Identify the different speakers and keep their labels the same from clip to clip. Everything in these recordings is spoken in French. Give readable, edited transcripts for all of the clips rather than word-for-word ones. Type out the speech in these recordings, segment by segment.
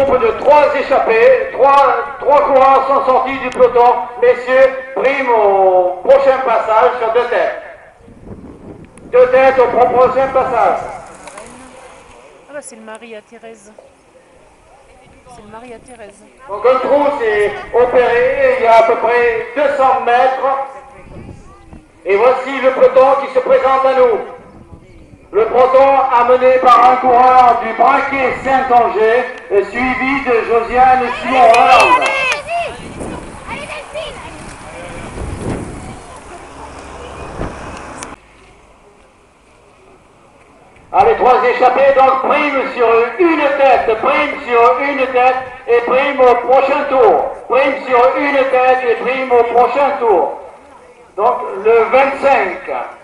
Speaker 1: groupe de 3 échappés, 3 coureurs sont sortis du peloton. Messieurs, prime au prochain passage sur 2 têtes. 2 têtes au prochain passage.
Speaker 2: Ah bah c'est le mari à Thérèse. C'est le mari à Thérèse.
Speaker 1: Donc un trou s'est opéré, il y a à peu près 200 mètres. Et voici le peloton qui se présente à nous. Le peloton amené par un coureur du Braquet Saint-Angers, suivi de Josiane Simon-Hollande. Allez, 3 échappés, donc prime sur une tête et prime au prochain tour. Prime sur une tête et prime au prochain tour. Donc le 25.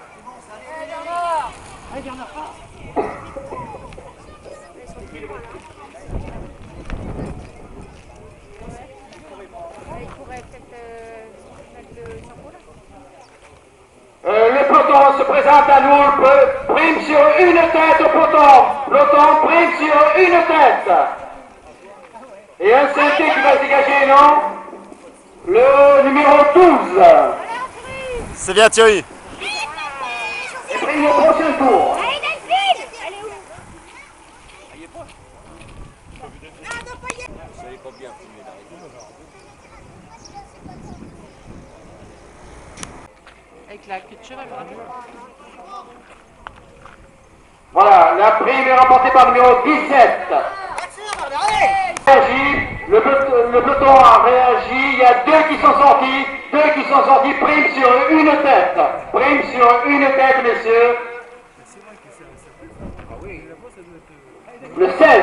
Speaker 1: Le peloton se présente à nous, prime sur une tête au peloton. Peloton prime sur une tête. Et un synthé qui va se dégager, non? Le numéro 12.
Speaker 3: C'est bien Thierry.
Speaker 1: Et prime au prochain tour.
Speaker 2: Avec la queue de cheval.
Speaker 1: Voilà, la prime est remportée par le numéro 17. Le peloton a réagi, il y a 2 qui sont sortis, prime sur une tête. Prime sur une tête, messieurs. Le 16.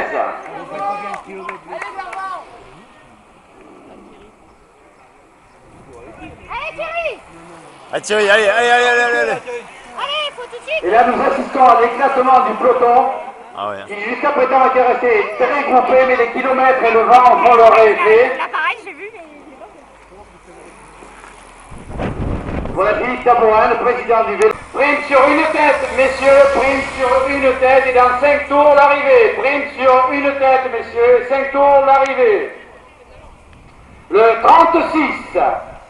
Speaker 3: Allez Thierry, allez.
Speaker 1: Et là, nous assistons à l'éclatement du peloton.
Speaker 3: Ah ouais.
Speaker 1: Qui jusqu'à présent était resté très groupé, mais les kilomètres et le vent en font leur effet.
Speaker 4: Là, pareil, j'ai vu, mais...
Speaker 1: Voilà Philippe Tabourin, le président du vélo. Prime sur une tête, messieurs, prime sur une tête, et dans 5 tours l'arrivée. Prime sur une tête, messieurs, 5 tours l'arrivée. Le 36.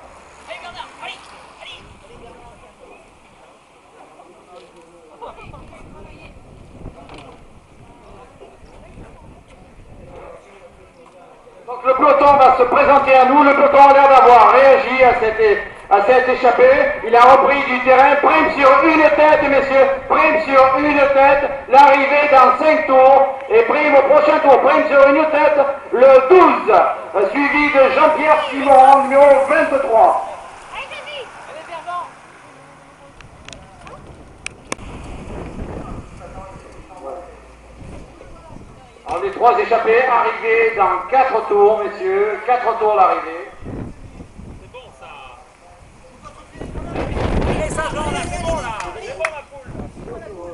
Speaker 1: Donc le peloton va se présenter à nous. Le peloton a l'air d'avoir réagi à cette échappée. Il a repris du terrain. Prime sur une tête, messieurs. Prime sur une tête. L'arrivée dans 5 tours. Et prime au prochain tour. Prime sur une tête. Le 12. Suivi de Jean-Pierre Simon, numéro 23. Alors les 3 échappés arrivés dans 4 tours, messieurs. 4 tours l'arrivée.
Speaker 5: C'est bon ça. Allez ça Jean, là, c'est bon là. C'est bon la poule.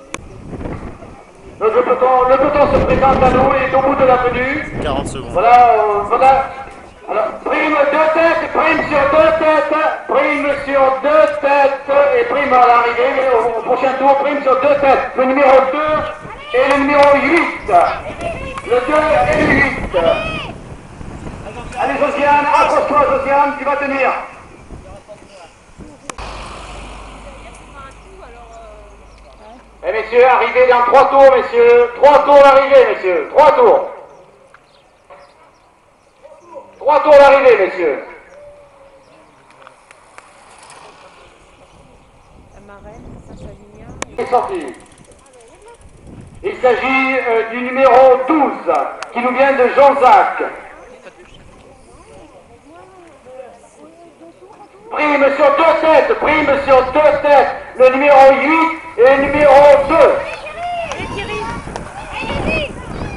Speaker 1: Donc le peloton se présente à nous, il est au bout de l'avenue.
Speaker 3: 40 secondes.
Speaker 1: Voilà. Alors, prime 2 têtes, prime sur 2 têtes, prime sur 2 têtes et prime à l'arrivée, au prochain tour, prime sur 2 têtes. Le numéro 2 et le numéro 8. Le 2 et le 8. Allez Josiane, accroche-toi Josiane, tu vas tenir. Et messieurs, arrivez dans 3 tours, messieurs. 3 tours l'arrivée, messieurs. 3 tours. 3 tours l'arrivée, messieurs.
Speaker 2: La marraine, Saint-Chalignan.
Speaker 1: Il est sorti. Il s'agit du numéro 12, qui nous vient de Jonzac. Prime sur 2 têtes, prime sur 2 têtes. Le numéro 8 et le numéro 2.
Speaker 4: Allez, Thierry. Allez,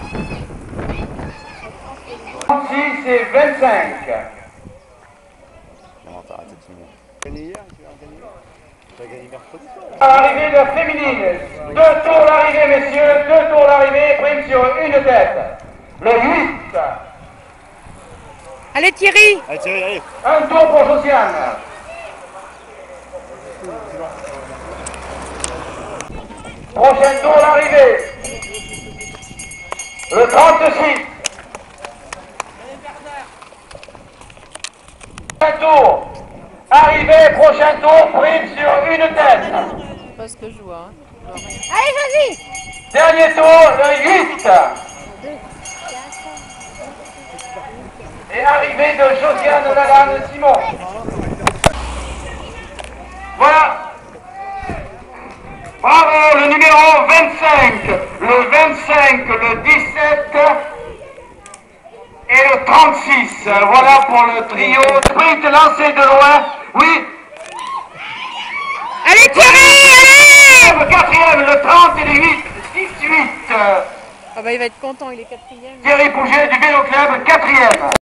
Speaker 1: 36 et 25.
Speaker 3: Comment t'as raté tout le monde? Gagné hier, tu as gagné mercredi soir.
Speaker 1: Arrivée de féminine. 2 tours l'arrivée, messieurs. 2 tours l'arrivée, prime sur une tête. Le 8.
Speaker 2: Allez Thierry.
Speaker 3: Allez Thierry, allez.
Speaker 1: Un tour pour Josiane. Prochain tour l'arrivée. Le 36. Prochain tour. Arrivée, prochain tour, prime sur une tête.
Speaker 2: C'est pas ce que je vois. Hein. Je vois rien.
Speaker 4: Allez, vas-y.
Speaker 1: Dernier tour, le 8. Et arrivée de Josiane Lalanne Simon. Voilà. Bravo, le numéro 25, le 25, le 17 et le 36. Voilà pour le trio. Sprint lancé de loin. Oui.
Speaker 4: Allez, Thierry, allez.
Speaker 1: Le quatrième, le 30 et le 8, 18.
Speaker 2: Ah bah il va être content, il est quatrième.
Speaker 1: Thierry Pouget du Vélo Club, quatrième.